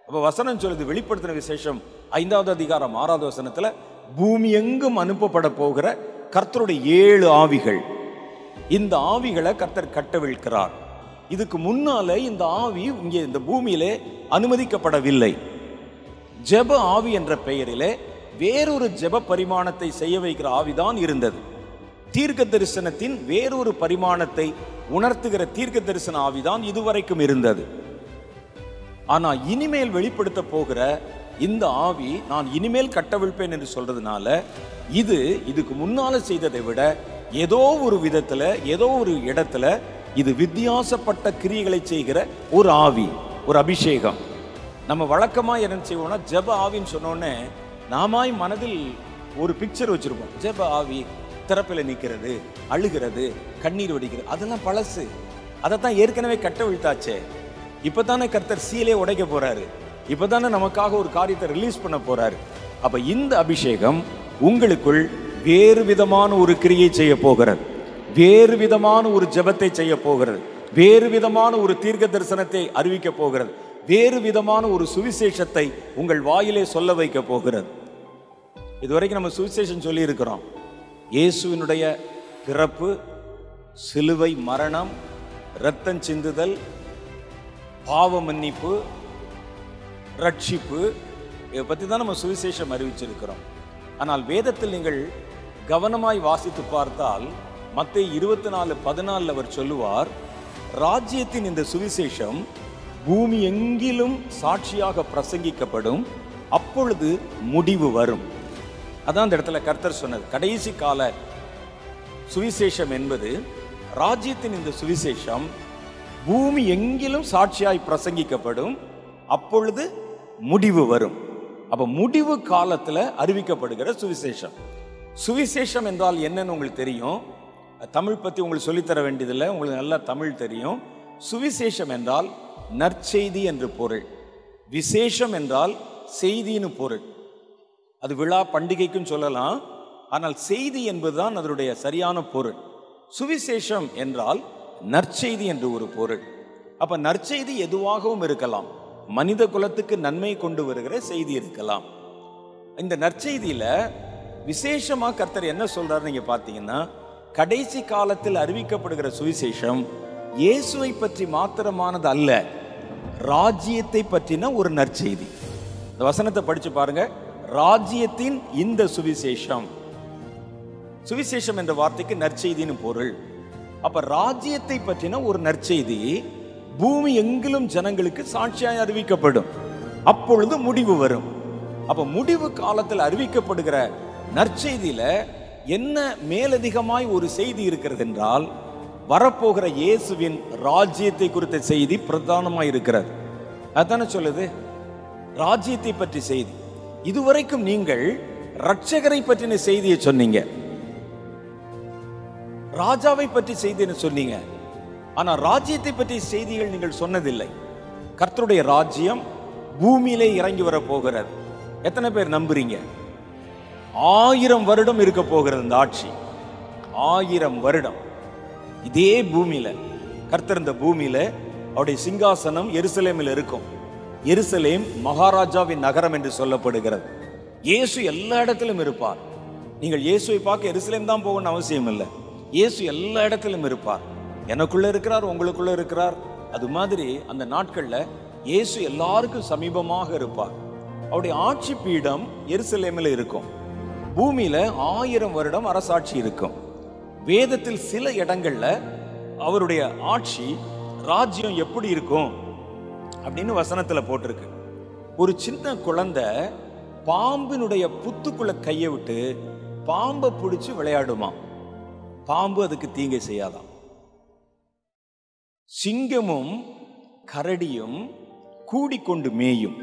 அப்ப வசனம் சொல்லுது, வெளிப்படுத்தின விசேஷம் 5வது அதிகாரம் 6வது வசனத்துல, பூமி எங்கும் அனுப்பப்பட போகிற கர்த்தருடைய 7 ஆவிகள். இந்த ஆவிகளை கர்த்தர் கட்டவிழ்க்கிறார். இதுக்கு முன்னால இந்த ஆவி இங்கே இந்த பூமியிலே அனுமதிக்கப்படவில்லை. ஜெப ஆவி என்ற பெயரிலே வேறொரு ஜெப பரிமாணத்தை செய்ய வைக்கிற ஆவிதான் இருந்தது. தீர்க்க தரிசனத்தின் வேறொரு பரிமாணத்தை உணர்த்துகிற தீர்க்க தரிசன ஆவிதான் இதுவரைக்கும் இருந்தது. ஆனா இனிமேல் வெளிப்படுத்த போகிற இந்த ஆவி நான் இனிமேல் கட்டவிழ்ப்பேன் என்று சொல்றதுனால, இதுக்கு முன்னால செய்ததை விட ஏதோ ஒரு விதத்துல, ஏதோ ஒரு இடத்துல இது வித்தியாசப்பட்ட கிரியைகளை செய்கிற ஒரு ஆவி, ஒரு அபிஷேகம். நம்ம வழக்கமா என்ன செய்வோம்னா, ஜெப ஆவின்னு சொன்னோடனே நாமாய் மனதில் ஒரு பிக்சர் வச்சிருப்போம். ஜெப ஆவி திறப்பில நிற்கிறது, அழுகிறது, கண்ணீர் வடிக்கிறது, அதெல்லாம் பழசு. அதைத்தான் ஏற்கனவே கட்டவிழ்த்தாச்சே. இப்பதானே கர்த்தர் சீலே உடைக்க போறாரு, இப்பதானே நமக்காக ஒரு காரியத்தை ரிலீஸ் பண்ண போறாரு. அப்ப இந்த அபிஷேகம் உங்களுக்குள் வேறு விதமான ஒரு கிரியை செய்ய போகிறது, வேறு விதமான ஒரு ஜெபத்தை செய்ய போகிறது, வேறு விதமான ஒரு தீர்க்க தரிசனத்தை அறிவிக்க போகிறது, வேறு விதமான ஒரு சுவிசேஷத்தை உங்கள் வாயிலே சொல்ல வைக்க போகிறது. இதுவரைக்கும் நம்ம சுவிசேஷம் சொல்லி இருக்கிறோம். இயேசுவினுடைய பிறப்பு, சிலுவை மரணம், இரத்தம் சிந்துதல், பாவ மன்னிப்பு, ரட்சிப்பு, இதை பற்றி தான் நம்ம சுவிசேஷம் அறிவிச்சிருக்கிறோம். ஆனால் வேதத்தில் நீங்கள் கவனமாய் வாசித்து பார்த்தால் மத்தேயு 24:14 அவர் சொல்லுவார், ராஜ்யத்தின் இந்த சுவிசேஷம் பூமி எங்கிலும் சாட்சியாக பிரசங்கிக்கப்படும், அப்பொழுது முடிவு வரும். அதான் அந்த இடத்துல கர்த்தர் சொன்னது. கடைசி கால சுவிசேஷம் என்பது, ராஜ்யத்தின் இந்த சுவிசேஷம் பூமி எங்கிலும் சாட்சியாய் பிரசங்கிக்கப்படும், அப்பொழுது முடிவு வரும். அப்ப முடிவு காலத்துல அறிவிக்கப்படுகிற சுவிசேஷம். சுவிசேஷம் என்றால் என்னன்னு உங்களுக்கு தெரியும். தமிழ் பத்தி உங்களுக்கு சொல்லித்தர வேண்டியதில்லை, உங்களுக்கு நல்லா தமிழ் தெரியும். சுவிசேஷம் என்றால் நற்செய்தி என்று பொருள். விசேஷம் என்றால் செய்தின்னு பொருள். அது விழா பண்டிகைக்கும் சொல்லலாம், ஆனால் செய்தி என்பதுதான் அதனுடைய சரியான பொருள். சுவிசேஷம் என்றால் நற்செய்தி என்று ஒரு பொருள். அப்ப நற்செய்தி எதுவாகவும் இருக்கலாம், மனித குலத்துக்கு நன்மை கொண்டு வருகிற செய்தி இருக்கலாம். இந்த நற்செய்தியில விசேஷமா கர்த்தர் என்ன சொல்றாரு நீங்க பாத்தீங்கன்னா, கடைசி காலத்தில் அறிவிக்கப்படுகிற சுவிசேஷம் இயேசுவை பற்றி மாத்திரமானது அல்ல, ராஜ்யத்தை பற்றின ஒரு நற்செய்தி. இந்த வசனத்தை படிச்சு பாருங்க. ராஜ்யத்தின் இந்த சுவிசேஷம், சுவிசேஷம் என்ற வார்த்தைக்கு நற்செய்தின்னு பொருள். அப்ப ராஜ்யத்தை பற்றின ஒரு நற்செய்தி பூமி எங்கிலும் ஜனங்களுக்கு சாட்சியாய் அறிவிக்கப்படும், அப்பொழுது முடிவு வரும். அப்ப முடிவு காலத்தில் அறிவிக்கப்படுகிற நற்செய்தியில என்ன மேலதிகமாய் ஒரு செய்தி இருக்கிறது என்றால், வரப்போகிற இயேசுவின் ராஜ்யத்தை குறித்த செய்தி பிரதானமாய் இருக்கிறது. அதானே சொல்லுது, ராஜ்யத்தை பற்றி செய்தி. இதுவரைக்கும் நீங்கள் ரட்சகரை பற்றின செய்தியை சொன்னீங்க, ராஜாவை பற்றி செய்தின்னு சொன்னீங்க. ஆனா ராஜ்யத்தை பற்றி செய்திகள் நீங்கள் சொன்னதில்லை. கர்த்தருடைய ராஜ்யம் பூமியிலே இறங்கி வர போகிறது. எத்தனை பேர் நம்புறீங்க? 1000 வருடம் இருக்க போகிறது இந்த ஆட்சி. 1000 வருடம் இதே பூமியில கர்த்தர், இந்த பூமியில அவருடைய சிங்காசனம் எருசலேமில் இருக்கும். எருசலேம் மகாராஜாவின் நகரம் என்று சொல்லப்படுகிறது. இயேசு எல்லா இடத்திலும் இருப்பார். நீங்கள் இயேசுவை பார்க்க எருசலேம் தான் போகணும்னு அவசியம் இல்லை. இயேசு எல்லா இடத்திலும் இருப்பார். எனக்குள்ள இருக்கிறார், உங்களுக்குள்ள இருக்கிறார். அது மாதிரி அந்த நாட்கள்ல இயேசு எல்லாருக்கும் சமீபமாக இருப்பார். அவருடைய ஆட்சி பீடம் எருசலேமில் இருக்கும். பூமியில 1000 வருடம் அரசாட்சி இருக்கும். வேதத்தில் சில இடங்கள்ல அவருடைய ஆட்சி, ராஜ்யம் எப்படி இருக்கும் அப்படின்னு வசனத்துல போட்டிருக்கு. ஒரு சின்ன குழந்தை பாம்பினுடைய புத்துக்குள்ள கையை விட்டு பாம்பை பிடிச்சு விளையாடுமா, பாம்பு அதுக்கு தீங்கை செய்யாதான். சிங்கமும் கரடியும் கூடிக்கொண்டு மேயும்,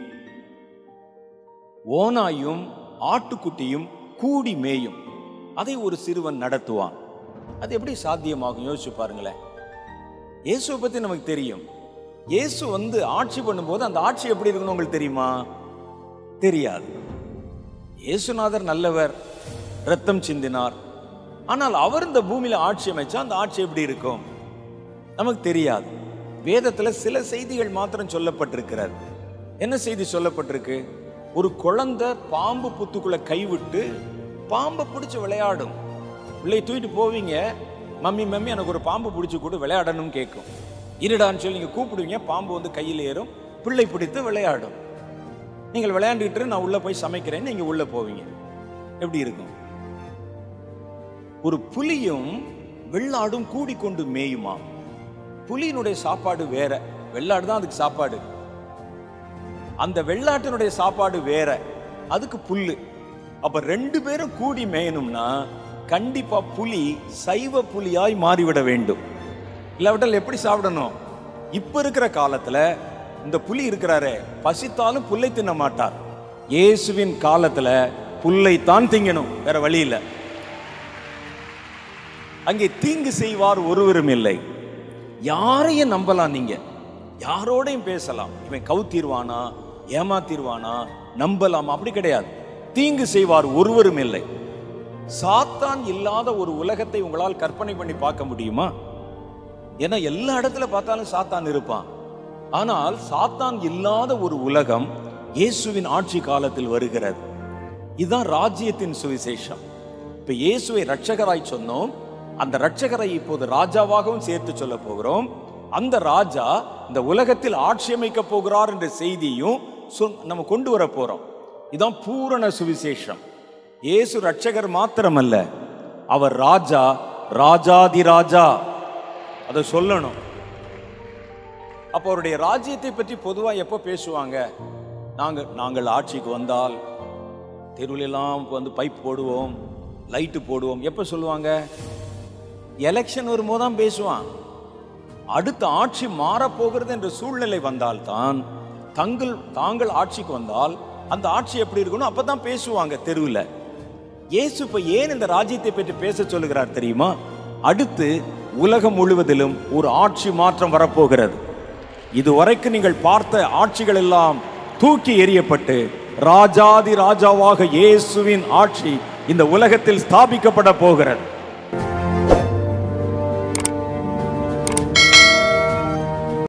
ஓனாயும் ஆட்டுக்குட்டியும் கூடி மேயும், அதை ஒரு சிறுவன் நடத்துவான். அது எப்படி சாத்தியமாகும் யோசிச்சு பாருங்களேன். இயேசுவை பத்தி நமக்கு தெரியும். இயேசு வந்து ஆட்சி பண்ணும்போது அந்த ஆட்சி எப்படி இருக்குன்னு உங்களுக்கு தெரியுமா? தெரியாது. இயேசுநாதர் நல்லவர், ரத்தம் சிந்தினார். ஆனால் அவர் இந்த பூமியில ஆட்சி அமைச்சா அந்த ஆட்சி எப்படி இருக்கும் நமக்கு தெரியாது. வேதத்துல சில செய்திகள் மாத்திரம் சொல்லப்பட்டிருக்கிறது. என்ன செய்தி சொல்லப்பட்டிருக்கு? ஒரு குழந்தை பாம்பு புத்துக்குள்ள கைவிட்டு பாம்பை பிடிச்சு விளையாடும். பிள்ளை தூக்கிட்டு போவீங்க, மம்மி மம்மி எனக்கு ஒரு பாம்பு பிடிச்சி கூட விளையாடணும்னு கேட்கும். இருடான்னு சொல்லி நீங்க கூப்பிடுவீங்க, பாம்பு வந்து கையில் ஏறும், பிள்ளை பிடித்து விளையாடும். நீங்கள் விளையாண்டுட்டு நான் உள்ள போய் சமைக்கிறேன்னு நீங்க உள்ள போவீங்க. எப்படி இருக்கும்? ஒரு புலியும் வெள்ளாடும் கூடிக்கொண்டு மேயுமா. புலியினுடைய சாப்பாடு வேற, வெள்ளாடு தான் அதுக்கு சாப்பாடு. அந்த வெள்ளாட்டினுடைய சாப்பாடு வேற, அதுக்கு புல்லு. அப்ப ரெண்டு பேரும் கூடி மேயணும்னா கண்டிப்பா புலி சைவ புலியாய் மாறிவிட வேண்டும். இல்லாவிட்டால் எப்படி சாப்பிடணும்? இப்ப இருக்கிற காலத்துல இந்த புலி இருக்கிறாரே, பசித்தாலும் புல்லை தின்ன மாட்டார். இயேசுவின் காலத்துல புல்லைத்தான் திங்கணும், வேற வழி இல்லை. அங்கே தீங்கு செய்வார் ஒருவரும் இல்லை. யாரையும் நம்பலாம், நீங்க யாரோடையும் பேசலாம். இவன் கவுத்தீர்வானா, ஏமாத்தீர்வானா, நம்பலாம், அப்படி கிடையாது. தீங்கு செய்வார் ஒருவரும் இல்லை. சாத்தான் இல்லாத ஒரு உலகத்தை உங்களால் கற்பனை பண்ணி பார்க்க முடியுமா? ஏன்னா எல்லா இடத்துல பார்த்தாலும் சாத்தான் இருப்பான். ஆனால் சாத்தான் இல்லாத ஒரு உலகம் இயேசுவின் ஆட்சி காலத்தில் வருகிறது. இதுதான் ராஜ்யத்தின் சுவிசேஷம். இப்ப இயேசுவை ரட்சகராய் சொன்னோம், அந்த ரட்சகரை இப்போது ராஜாவாகவும் சேர்த்து சொல்ல போகிறோம். அந்த ராஜா இந்த உலகத்தில் ஆட்சி அமைக்க போகிறார் என்ற செய்தியும் நம்ம கொண்டு வர போறோம். இதுதான் பூரண சுவிசேஷம். இயேசு ரட்சகர் மாத்திரமல்ல, அவர் ராஜா, ராஜாதி ராஜா. அதை சொல்லணும். அப்போ அவருடைய ராஜ்யத்தை பற்றி பொதுவாக எப்போ பேசுவாங்க? நாங்கள் ஆட்சிக்கு வந்தால் தெருவிலெல்லாம் வந்து பைப் போடுவோம், லைட்டு போடுவோம். எப்போ சொல்லுவாங்க? எலெக்ஷன் வரும்போது தான் பேசுவான். அடுத்த ஆட்சி மாறப்போகிறது என்ற சூழ்நிலை வந்தால்தான், தாங்கள் ஆட்சிக்கு வந்தால் அந்த ஆட்சி எப்படி இருக்கணும் அப்பதான் பேசுவாங்க தெருவில். இயேசு இப்ப ஏன் இந்த ராஜ்யத்தை பற்றி பேச சொல்லுகிறார் தெரியுமா? அடுத்து உலகம் முழுவதிலும் ஒரு ஆட்சி மாற்றம் வரப்போகிறது. இதுவரைக்கும் நீங்கள் பார்த்த ஆட்சிகள் எல்லாம் தூக்கி எறியப்பட்டு ராஜாதி ராஜாவாக இயேசுவின் ஆட்சி இந்த உலகத்தில் ஸ்தாபிக்கப்பட போகிறது.